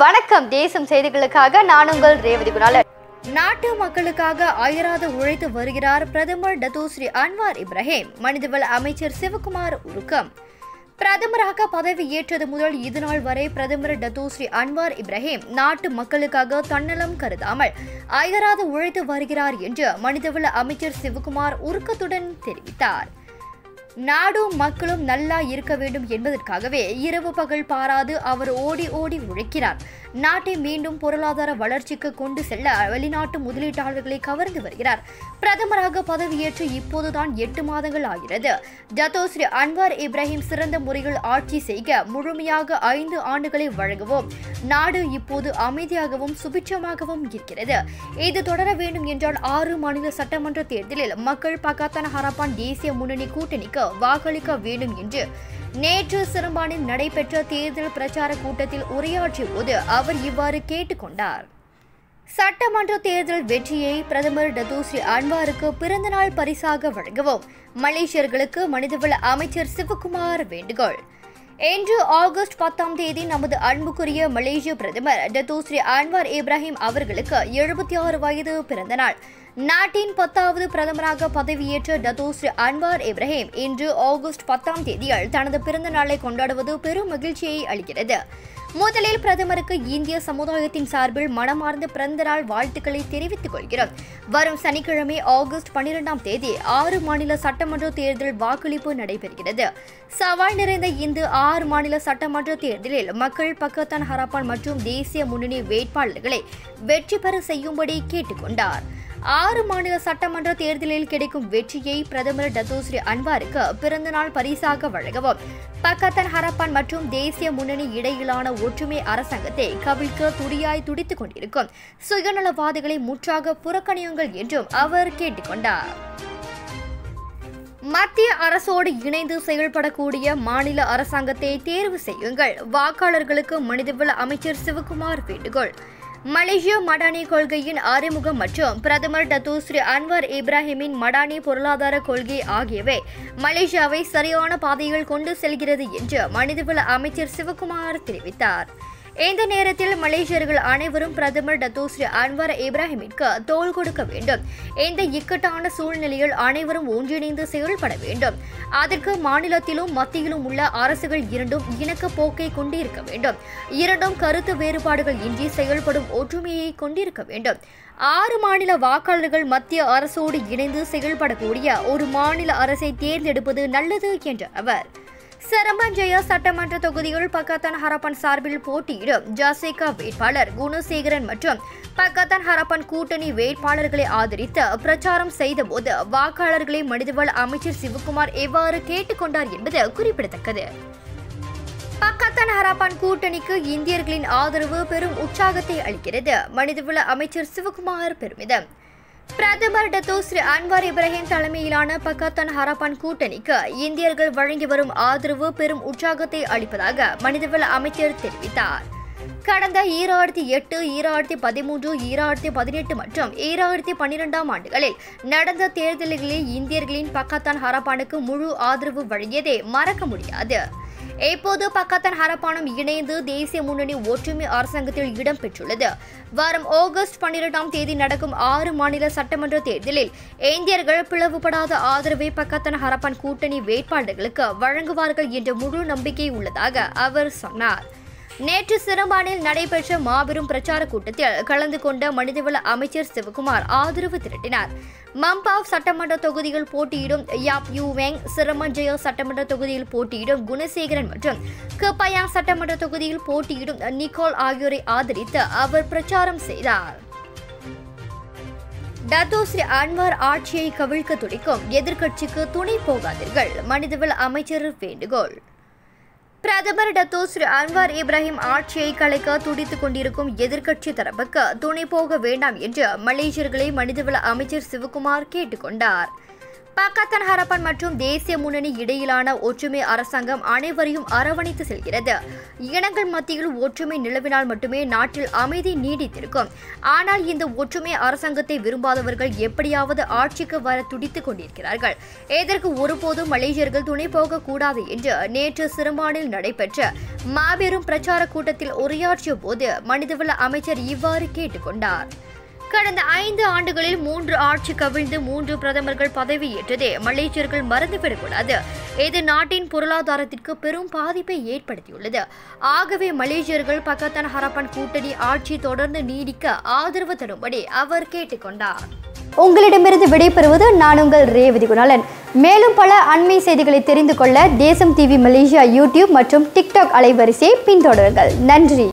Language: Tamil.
வணக்கம் தேசம் செய்திகளுக்காக நான் உங்கள் ரேவதி குணாலன். நாட்டு மக்களுக்காக அயராது உழைத்து வருகிறார் பிரதமர் டத்தூக் ஸ்ரீ அன்வார் இப்ராஹிம். மனிதவள அமைச்சர் சிவகுமார் உருக்கம். பிரதமராக பதவி ஏற்றது முதல் இதுநாள் வரை பிரதமர் டத்தூக் ஸ்ரீ அன்வார் இப்ராஹிம் நாட்டு மக்களுக்காக தன்னலம் கருதாமல் அயராது உழைத்து வருகிறார் என்று மனிதவள அமைச்சர் சிவகுமார் உருக்கத்துடன் தெரிவித்தார். நாடும் மக்களும் நல்லா இருக்க வேண்டும் என்பதற்காகவே இரவு பகல் பாராது அவர் ஓடி ஓடி உழைக்கிறார். நாட்டை மீண்டும் பொருளாதார வளர்ச்சிக்கு கொண்டு செல்ல வெளிநாட்டு முதலீட்டாளர்களை கவர்ந்து வருகிறார். பிரதமராக பதவியேற்று இப்போதுதான் 8 மாதங்கள் ஆகிறது. டத்தூக் ஸ்ரீ அன்வார் இப்ராஹிம் சிறந்த முறையில் ஆட்சி செய்ய முழுமையாக 5 ஆண்டுகளை வழங்கவும் நாடு இப்போது அமைதியாகவும் சுபிட்சமாகவும் இருக்கிறது. இது தொடர வேண்டும் என்றால் 6 மாநில சட்டமன்ற தேர்தலில் மக்கள் பக்காத்தான் ஹராப்பான் தேசிய முன்னணி கூட்டணிக்கு வாக்களிக்க வேண்டும் என்று நேற்று சிரம்பானில் நடைபெற்ற தேர்தல் பிரச்சார கூட்டத்தில் உரையாற்றிய போது அவர் இவ்வாறு கேட்டுக்கொண்டார். சட்டமன்ற தேர்தல் வெற்றியை பிரதமர் டத்தூக் ஸ்ரீ அன்வாருக்கு பிறந்தநாள் பரிசாக வழங்கவும் மலேசியர்களுக்கு மனிதவள அமைச்சர் சிவகுமார் வேண்டுகோள். இன்று ஆகஸ்ட் 10ஆம் தேதி நமது அன்புக்குரிய மலேசிய பிரதமர் டத்தூக் ஸ்ரீ அன்வார் இப்ராஹிம் அவர்களுக்கு 76 வயது பிறந்த நாள். நாட்டின் 10வது பிரதமராக பதவியேற்ற டத்தூக் ஸ்ரீ அன்வார் இப்ராஹிம் இன்று ஆகஸ்ட் 10ஆம் தேதியில் தனது பிறந்த நாளை கொண்டாடுவது பெரும் மகிழ்ச்சியை அளிக்கிறது. முதலில் பிரதமருக்கு இந்திய சமுதாயத்தின் சார்பில் மனமார்ந்த பிறந்த நாள் வாழ்த்துக்களை தெரிவித்துக் கொள்கிறோம். வரும் சனிக்கிழமை ஆகஸ்ட் 12ஆம் தேதி 6 மாநில சட்டமன்ற தேர்தல் வாக்களிப்பு நடைபெறுகிறது. சவால் நிறைந்த இந்த 6 மாநில சட்டமன்ற தேர்தலில் மக்கள் பக்காத்தான் ஹராப்பான் மற்றும் தேசிய முன்னணி வேட்பாளர்களை வெற்றி பெற செய்யும்படி கேட்டுக்கொண்டார். 6 மாநில சட்டமன்ற தேர்தலில் கிடைக்கும் வெற்றியை பிரதமர் டத்தூக் ஸ்ரீ அன்வாருக்கு பிறந்தநாள் பரிசாக வழங்கவும் பக்காத்தான் ஹராப்பான் மற்றும் தேசிய முன்னணி இடையிலான ஒற்றுமை அரசாங்கத்தை கவிழ்க்க துடியாய் துடித்துக் கொண்டிருக்கும் சுயநலவாதிகளை முற்றாக புறக்கணியுங்கள் என்றும் அவர் கேட்டுக்கொண்டார். மத்திய அரசோடு இணைந்து செயல்படக்கூடிய மாநில அரசாங்கத்தை தேர்வு செய்யுங்கள். வாக்காளர்களுக்கு மனிதவள அமைச்சர் சிவகுமார் வேண்டுகோள். மலேசிய மடானி கொள்கையின் அறிமுகம் மற்றும் பிரதமர் டத்தூக் ஸ்ரீ அன்வார் இப்ராஹிமின் மடானி பொருளாதார கொள்கை ஆகியவை மலேசியாவை சரியான பாதையில் கொண்டு செல்கிறது என்று மனிதவள அமைச்சர் சிவகுமார் தெரிவித்தார். இந்த நேரத்தில் மலேசியர்கள் அனைவரும் பிரதமர் டத்தூக் ஸ்ரீ அன்வார் இப்ராஹிமிற்கு தோள் கொடுக்க வேண்டும். இந்த இக்கட்டான சூழ்நிலையில் அனைவரும் ஒன்றிணைந்து செயல்பட வேண்டும். அதற்கு மாநிலத்திலும் மத்தியிலும் உள்ள அரசுகள் இரண்டும் இணக்க போக்கை கொண்டிருக்க வேண்டும். இரண்டும் கருத்து வேறுபாடுகள் இன்றி செயல்படும் ஒற்றுமையை கொண்டிருக்க வேண்டும். 6 மாநில வாக்காளர்கள் மத்திய அரசோடு இணைந்து செயல்படக்கூடிய ஒரு மாநில அரசை தேர்ந்தெடுப்பது நல்லது என்றார் அவர். சரம்பஞ்சயா சட்டமன்ற தொகுதியில் பக்காத்தான் ஹராப்பான் சார்பில் போட்டியிடும் ஜாசேகா வேட்பாளர் குணசேகரன் மற்றும் பக்காத்தான் ஹராப்பான் கூட்டணி வேட்பாளர்களை ஆதரித்து பிரச்சாரம் செய்தபோது வாக்காளர்களை மனிதவள அமைச்சர் சிவகுமார் எவ்வாறு கேட்டுக்கொண்டார் என்பது குறிப்பிடத்தக்கது. பக்காத்தான் ஹராப்பான் கூட்டணிக்கு இந்தியர்களின் ஆதரவு பெரும் உற்சாகத்தை அளிக்கிறது. மனிதவள அமைச்சர் சிவகுமார் பெருமிதம். பிரதமர் டத்தூக் ஸ்ரீ அன்வார் இப்ராஹிம் தலைமையிலான பக்காத்தான் ஹராப்பான் கூட்டணிக்கு இந்தியர்கள் வழங்கி வரும் ஆதரவு பெரும் உற்சாகத்தை அளிப்பதாக மனிதவள அமைச்சர் தெரிவித்தார். கடந்த 2008, 2013, 2018 மற்றும் 2012ஆம் ஆண்டுகளில் நடந்த தேர்தல்களில் இந்தியர்களின் பக்காத்தான் ஹராப்பானுக்கு முழு ஆதரவு வழங்கியதை மறக்க முடியாது. இப்போது பக்காத்தான் ஹராப்பானும் இணைந்து தேசிய முன்னணி ஒற்றுமை அரசாங்கத்தில் இடம்பெற்றுள்ளது. வரும் ஆகஸ்ட் 12ஆம் தேதி நடக்கும் 6 மாநில சட்டமன்ற தேர்தலில் இந்தியர்கள் பிளவுபடாத ஆதரவை பக்காத்தான் ஹராப்பான் கூட்டணி வேட்பாளர்களுக்கு வழங்குவார்கள் என்ற முழு நம்பிக்கை உள்ளதாக அவர் சொன்னார். நேற்று சிரம்பானில் நடைபெற்ற மாபெரும் பிரச்சார கூட்டத்தில் கலந்து கொண்ட மனிதவள அமைச்சர் சிவகுமார் ஆதரவு திரட்டினார். மம்பாவ் சட்டமன்ற தொகுதியில் போட்டியிடும் யாப் யூவேங், சிரமஞ்சயா சட்டமன்ற தொகுதியில் போட்டியிடும் குணசேகரன் மற்றும் கப்பாயாங் சட்டமன்ற தொகுதியில் போட்டியிடும் நிக்கோல் ஆகியோரை ஆதரித்து அவர் பிரச்சாரம் செய்தார். டத்தூக் ஸ்ரீ அன்வார் ஆட்சியை கவிழ்க்க துடிக்கும் எதிர்க்கட்சிக்கு துணை போகாதீர்கள். மனிதவள அமைச்சர் வேண்டுகோள். பிரதமர் டத்தூக் ஸ்ரீ அன்வார் இப்ராஹிம் ஆட்சியை கலைக்க துடித்துக் கொண்டிருக்கும் எதிர்க்கட்சி தரப்புக்கு துணை போக வேண்டாம் என்று மலேசியர்களை மனிதவள அமைச்சர் சிவகுமார் கேட்டுக்கொண்டார். பக்கத்தான் ஹரப்பன் மற்றும் தேசிய முன்னணி இடையிலான ஒற்றுமை அரசாங்கம் அனைவரையும் அரவணைத்து செல்கிறது. இனங்கள் மத்தியில் ஒற்றுமை நிலவினால் மட்டுமே நாட்டில் அமைதி நீடித்திருக்கும். ஆனால் இந்த ஒற்றுமை அரசாங்கத்தை விரும்பாதவர்கள் எப்படியாவது ஆட்சிக்கு வர துடித்துக் கொண்டிருக்கிறார்கள். இதற்கு ஒருபோதும் மலேசியர்கள் துணை போக கூடாது என்று நேற்று சிறுமானில் நடைபெற்ற மாபெரும் பிரச்சார கூட்டத்தில் உரையாற்றிய போது மனிதவள அமைச்சர் இவ்வாறு கேட்டுக்கொண்டார். கடந்த 5 ஆண்டுகளில் 3 ஆட்சி கவிழ்ந்து 3 பிரதமர்கள் பதவியேற்றதை மலேசியர்கள் மறந்துவிடக்கூடாது. இது நாட்டின் பொருளாதாரத்திற்கு பெரும் பாதிப்பை ஏற்படுத்தியுள்ளது. ஆகவே மலேசியர்கள் பக்கத்தான் ஹரப்பன் கூட்டணி ஆட்சி தொடர்ந்து நீடிக்க ஆதரவு தரும்படி அவர் கேட்டுக்கொண்டார். உங்களிடமிருந்து விடைபெறுவது நான் உங்கள் ரேவதி குணாலன். மேலும் பல அண்மை செய்திகளை தெரிந்து கொள்ள தேசம் டிவி மலேசியா யூடியூப் மற்றும் டிக்டாக் அலைவரிசையை பின்தொடருங்கள். நன்றி.